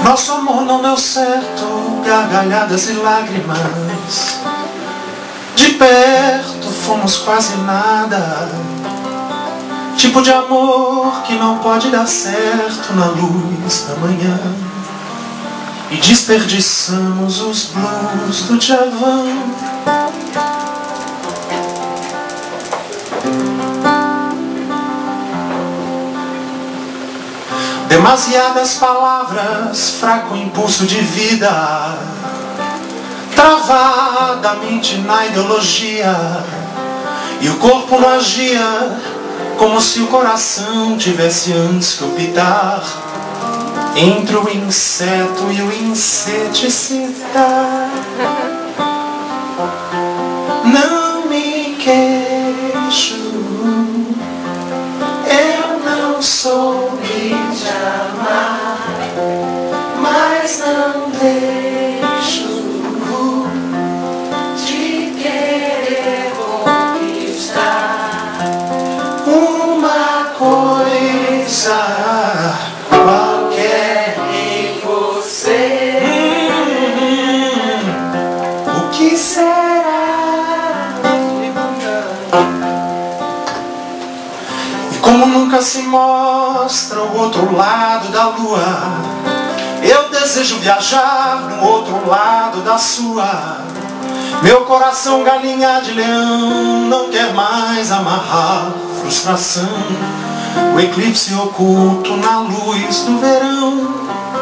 Nosso amor não deu certo, gargalhadas e lágrimas. De perto fomos quase nada. Tipo de amor que não pode dar certo na luz da manhã. E desperdiçamos os blues do Djavan. Demasiadas palavras, fraco impulso de vida, travadamente na ideologia. E o corpo não agia como se o coração tivesse antes que optar entre o inseto e o inseticida. Não me queixo, eu não soube te amar, mas não deixo de querer conquistar uma coisa qualquer em você. O que será? E como nunca se mostra o outro lado da lua, eu desejo viajar no outro lado da sua. Meu coração galinha de leão não quer mais amarrar frustração. O eclipse oculto na luz do verão.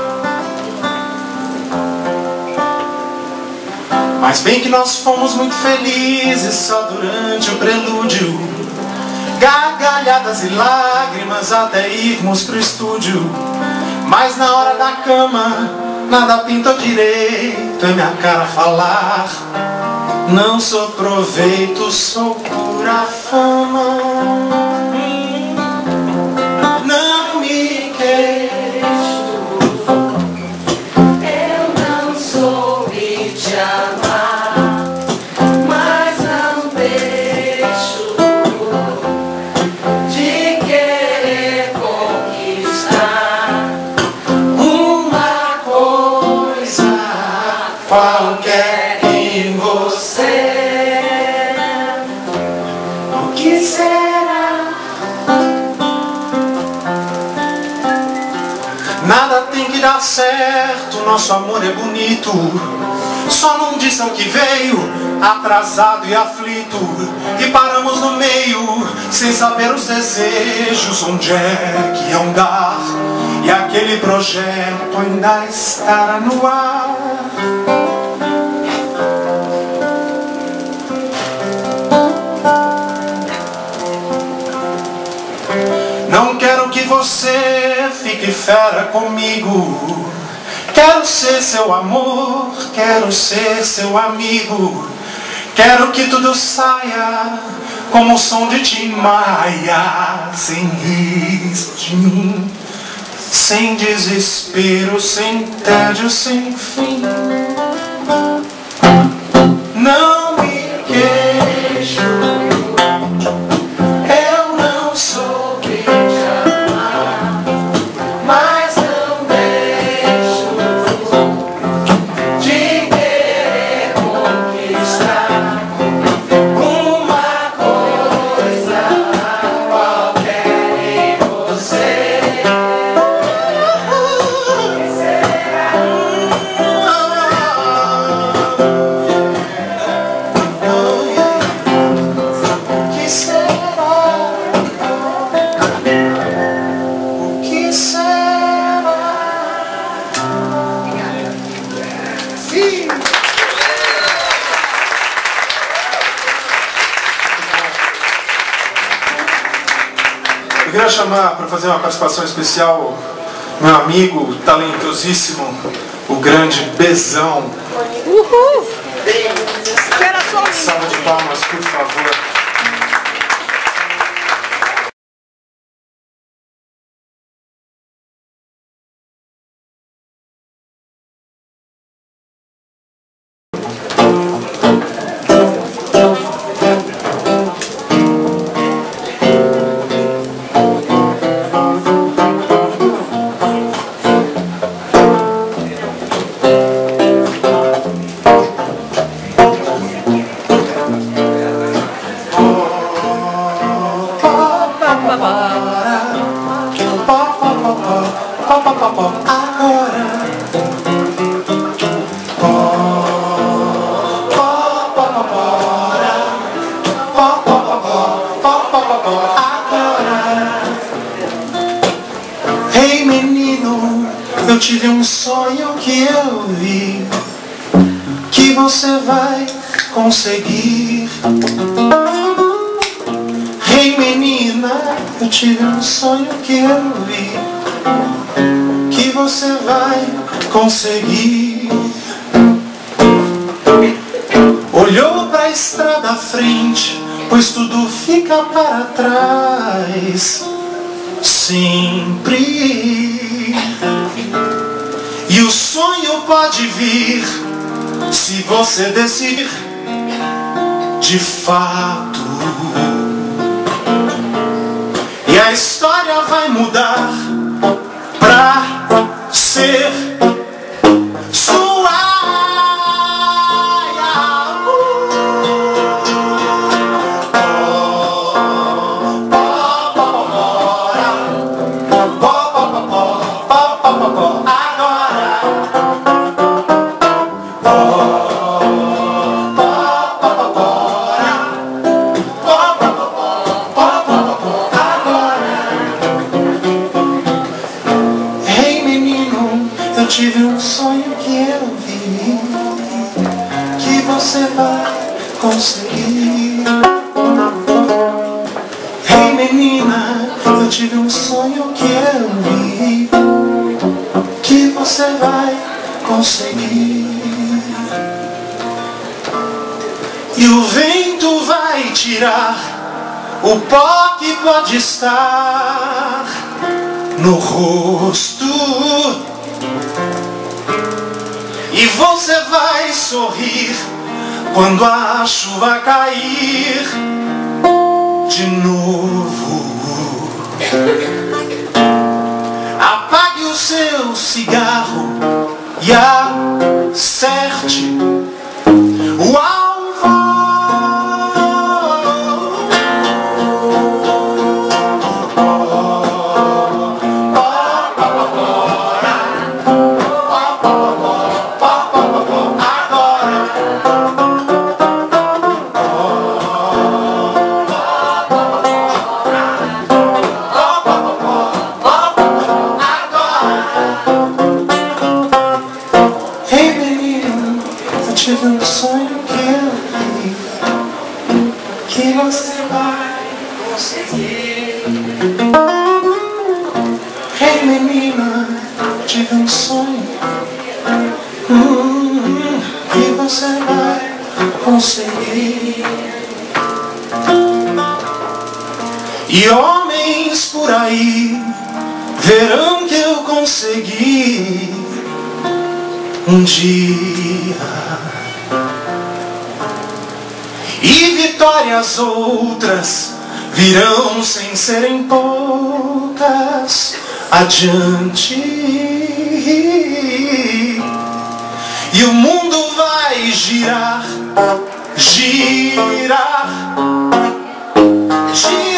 Mas bem que nós fomos muito felizes só durante o prelúdio. Gargalhadas e lágrimas até irmos pro estúdio. Mas na hora da cama nada pintou direito, é minha cara falar. Não sou proveito, sou pura fama. Não me queixo, eu não soube te amar, mas não deixo de querer conquistar uma coisa qualquer em você. O que será? Nada tem que dar certo, nosso amor é bonito. Só não disse ao que veio, atrasado e aflito. E paramos no meio, sem saber os desejos, onde é que iam dar. E aquele projeto ainda estará no ar. Não quero que você fique fera comigo. Quero ser seu amor, quero ser seu amigo. Quero que tudo saia como o som de Tim Maia, sem risco de mim, sem desespero, sem tédio, sem fim. Não me queixo, eu não soube te amar, mas não deixo de querer conquistar uma coisa qualquer em você. Eu queria chamar para fazer uma participação especial meu amigo talentosíssimo, o grande Bezão. Uhul! Espera só um Salva de palmas, por favor. agora. Ei, menino, eu tive um sonho que eu vi, que você vai conseguir. Ei, menina, eu tive um sonho que eu vi, que você vai conseguir. Olhou pra estrada à frente, pois tudo fica para trás, sempre. E o sonho pode vir, se você decidir, de fato. E a história vai mudar pra ser sua. Eu tive um sonho que eu vi, que você vai conseguir. Ei, menina, eu tive um sonho que eu vi, que você vai conseguir. E o vento vai tirar o pó que pode estar no rosto, e você vai sorrir quando a chuva cair de novo. Apague o seu cigarro e acerte o alvo. Eu tive um sonho que eu vi, que você vai conseguir. Ei, menina, eu tive um sonho que você vai conseguir. E homens por aí verão que eu consegui um dia. E vitórias outras virão sem serem poucas adiante. E o mundo vai girar, girar, girar.